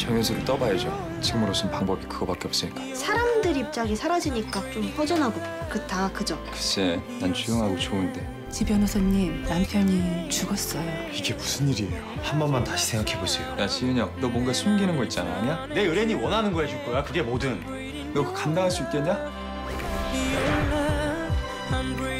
정연수를 떠봐야죠. 지금으로선 방법이 그거밖에 없으니까. 사람들 입장이 사라지니까 좀 허전하고 그렇다, 그죠? 글쎄, 난 조용하고 좋은데. 지 변호사님, 남편이 죽었어요. 이게 무슨 일이에요? 한 번만 다시 생각해보세요. 야, 지은혁, 너 뭔가 숨기는 거 있잖아, 아니야? 내 의뢰인이 원하는 거 해줄 거야. 그게 뭐든. 너 그거 감당할 수 있겠냐?